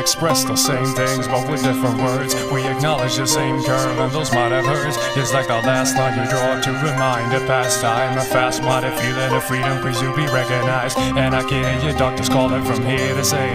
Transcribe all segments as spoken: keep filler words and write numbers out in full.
express the same things, but with different words. We acknowledge the same curve, and those might have hurts. It's like the last line you draw to remind a past time, a fast-minded feeling of freedom, please to be recognized. And I can hear your doctors calling from here to say,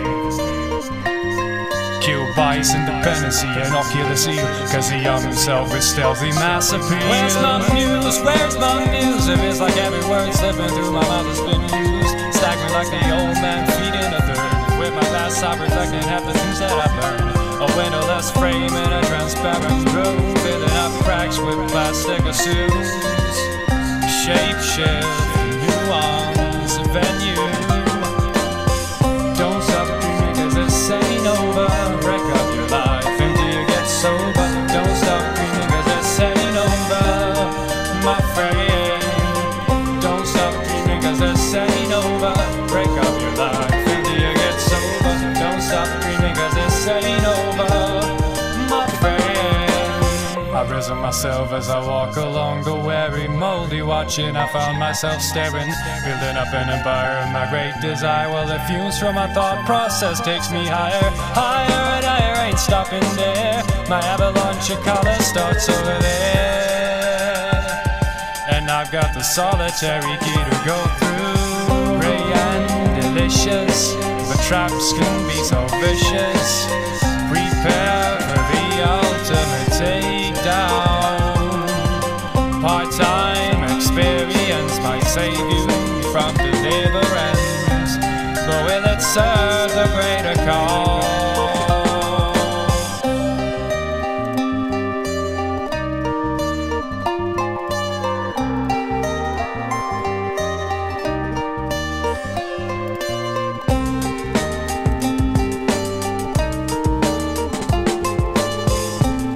kill bias, independency, and I'll kill the seal, cause the young himself is stealthy mass appeal. Where's my muse? Where's my muse? If it's like every word slipping through my mouth has been used, staggering like the old man feeding a third. With my past I reflecting half the things that I've learned. A windowless frame in a transparent room, filling up cracks with plastic assumes. Shape shift, nuance, venue. Don't stop dreaming cause this ain't over. Wreck up your life until you get sober. Don't stop dreaming cause this ain't over, my friend. Don't stop dreaming cause this ain't over. Break up your life until you get sober. Don't stop dreaming cause this ain't over, my friend. I've risen myself as I walk along the weary, moldy watching. I found myself staring, building up an empire of my great desire. Well, the fumes from my thought process takes me higher, higher and higher, ain't stopping there. My avalanche of color starts over there, and I've got the solitary key to go through. Ray and delicious, but traps can be so vicious. Prepare for the ultimate takedown. Part-time experience might save you from deliverance, but will it serve the greater cause?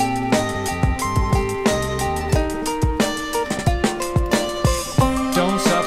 Don't stop